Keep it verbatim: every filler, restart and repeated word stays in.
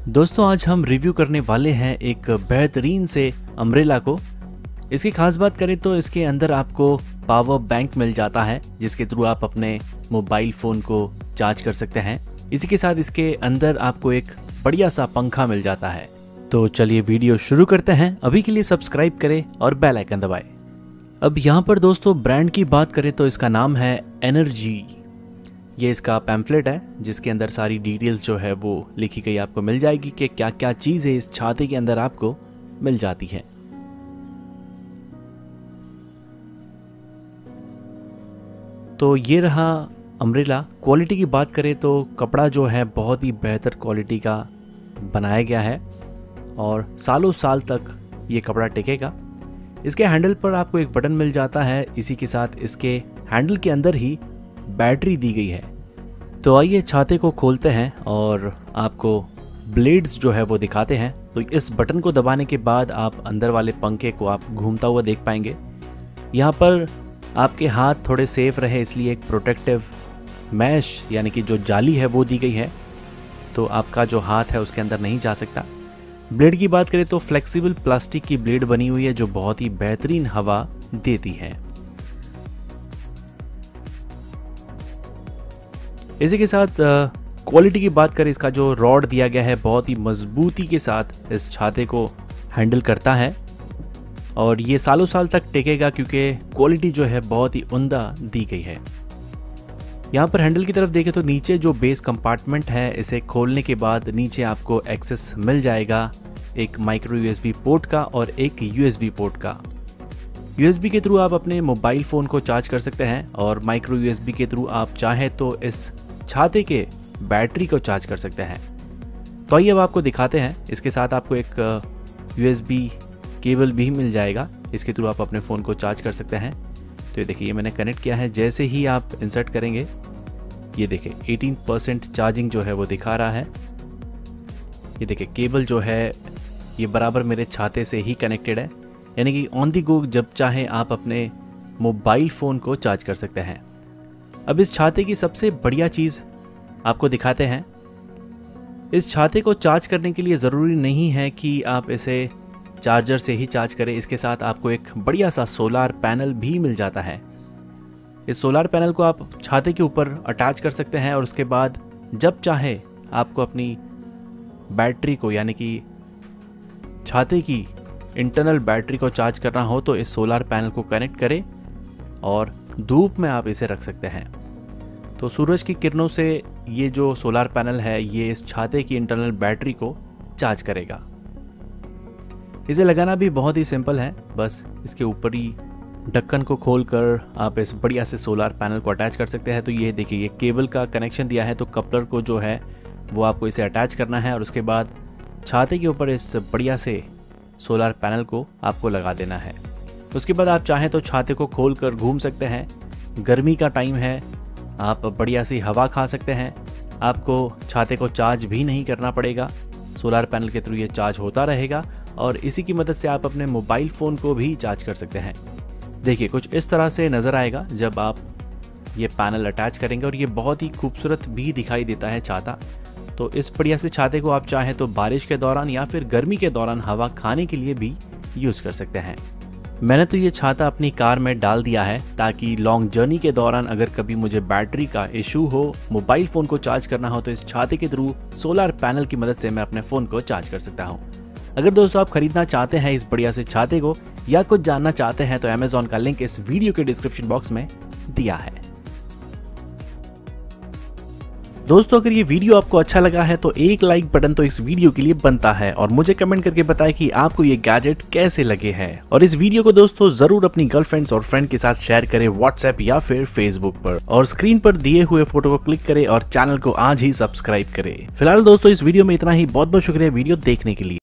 दोस्तों आज हम रिव्यू करने वाले हैं एक बेहतरीन से अम्ब्रेला को। इसकी खास बात करें तो इसके अंदर आपको पावर बैंक मिल जाता है जिसके थ्रू आप अपने मोबाइल फ़ोन को चार्ज कर सकते हैं। इसी के साथ इसके अंदर आपको एक बढ़िया सा पंखा मिल जाता है। तो चलिए वीडियो शुरू करते हैं। अभी के लिए सब्सक्राइब करें और बेल आइकन दबाएं। अब यहाँ पर दोस्तों ब्रांड की बात करें तो इसका नाम है एनर्जी। ये इसका पैम्फलेट है जिसके अंदर सारी डिटेल्स जो है वो लिखी गई आपको मिल जाएगी कि क्या क्या चीज़ें इस छाते के अंदर आपको मिल जाती है। तो ये रहा अम्ब्रेला। क्वालिटी की बात करें तो कपड़ा जो है बहुत ही बेहतर क्वालिटी का बनाया गया है और सालों साल तक ये कपड़ा टिकेगा। इसके हैंडल पर आपको एक बटन मिल जाता है। इसी के साथ इसके हैंडल के अंदर ही बैटरी दी गई है। तो आइए छाते को खोलते हैं और आपको ब्लेड्स जो है वो दिखाते हैं। तो इस बटन को दबाने के बाद आप अंदर वाले पंखे को आप घूमता हुआ देख पाएंगे। यहाँ पर आपके हाथ थोड़े सेफ रहे इसलिए एक प्रोटेक्टिव मैश यानी कि जो जाली है वो दी गई है, तो आपका जो हाथ है उसके अंदर नहीं जा सकता। ब्लेड की बात करें तो फ्लेक्सिबल प्लास्टिक की ब्लेड बनी हुई है जो बहुत ही बेहतरीन हवा देती है। इसी के साथ क्वालिटी की बात करें, इसका जो रॉड दिया गया है बहुत ही मजबूती के साथ इस छाते को हैंडल करता है और ये सालों साल तक टिकेगा क्योंकि क्वालिटी जो है बहुत ही उम्दा दी गई है। यहाँ पर हैंडल की तरफ देखें तो नीचे जो बेस कंपार्टमेंट है, इसे खोलने के बाद नीचे आपको एक्सेस मिल जाएगा एक माइक्रो यूएसबी पोर्ट का और एक यूएसबी पोर्ट का। यूएसबी के थ्रू आप अपने मोबाइल फ़ोन को चार्ज कर सकते हैं और माइक्रो यूएसबी के थ्रू आप चाहें तो इस छाते के बैटरी को चार्ज कर सकते हैं। तो आइए अब आपको दिखाते हैं। इसके साथ आपको एक यूएसबी केबल भी मिल जाएगा, इसके थ्रू आप अपने फ़ोन को चार्ज कर सकते हैं। तो ये देखिए, ये मैंने कनेक्ट किया है। जैसे ही आप इंसर्ट करेंगे ये देखिए अठारह परसेंट चार्जिंग जो है वो दिखा रहा है। ये देखिए केबल जो है ये बराबर मेरे छाते से ही कनेक्टेड है, यानी कि ऑन दी गो जब चाहें आप अपने मोबाइल फ़ोन को चार्ज कर सकते हैं। अब इस छाते की सबसे बढ़िया चीज़ आपको दिखाते हैं। इस छाते को चार्ज करने के लिए ज़रूरी नहीं है कि आप इसे चार्जर से ही चार्ज करें। इसके साथ आपको एक बढ़िया सा सोलार पैनल भी मिल जाता है। इस सोलार पैनल को आप छाते के ऊपर अटैच कर सकते हैं और उसके बाद जब चाहे आपको अपनी बैटरी को यानी कि छाते की इंटरनल बैटरी को चार्ज करना हो तो इस सोलार पैनल को कनेक्ट करें और धूप में आप इसे रख सकते हैं। तो सूरज की किरणों से ये जो सोलार पैनल है ये इस छाते की इंटरनल बैटरी को चार्ज करेगा। इसे लगाना भी बहुत ही सिंपल है। बस इसके ऊपरी ढक्कन को खोलकर आप इस बढ़िया से सोलार पैनल को अटैच कर सकते हैं। तो ये देखिए ये केबल का कनेक्शन दिया है, तो कपलर को जो है वो आपको इसे अटैच करना है और उसके बाद छाते के ऊपर इस बढ़िया से सोलार पैनल को आपको लगा देना है। उसके बाद आप चाहें तो छाते को खोलकर घूम सकते हैं। गर्मी का टाइम है, आप बढ़िया सी हवा खा सकते हैं। आपको छाते को चार्ज भी नहीं करना पड़ेगा, सोलार पैनल के थ्रू ये चार्ज होता रहेगा और इसी की मदद से आप अपने मोबाइल फ़ोन को भी चार्ज कर सकते हैं। देखिए कुछ इस तरह से नज़र आएगा जब आप ये पैनल अटैच करेंगे और ये बहुत ही खूबसूरत भी दिखाई देता है छाता। तो इस बढ़िया से छाते को आप चाहें तो बारिश के दौरान या फिर गर्मी के दौरान हवा खाने के लिए भी यूज़ कर सकते हैं। मैंने तो ये छाता अपनी कार में डाल दिया है ताकि लॉन्ग जर्नी के दौरान अगर कभी मुझे बैटरी का इशू हो, मोबाइल फ़ोन को चार्ज करना हो, तो इस छाते के थ्रू सोलार पैनल की मदद से मैं अपने फ़ोन को चार्ज कर सकता हूँ। अगर दोस्तों आप खरीदना चाहते हैं इस बढ़िया से छाते को या कुछ जानना चाहते हैं तो अमेज़ॉन का लिंक इस वीडियो के डिस्क्रिप्शन बॉक्स में दिया है। दोस्तों अगर ये वीडियो आपको अच्छा लगा है तो एक लाइक बटन तो इस वीडियो के लिए बनता है और मुझे कमेंट करके बताएं कि आपको ये गैजेट कैसे लगे हैं। और इस वीडियो को दोस्तों जरूर अपनी गर्लफ्रेंड्स और फ्रेंड के साथ शेयर करें व्हाट्सएप या फिर फेसबुक पर, और स्क्रीन पर दिए हुए फोटो को क्लिक करें और चैनल को आज ही सब्सक्राइब करें। फिलहाल दोस्तों इस वीडियो में इतना ही। बहुत बहुत शुक्रिया वीडियो देखने के लिए।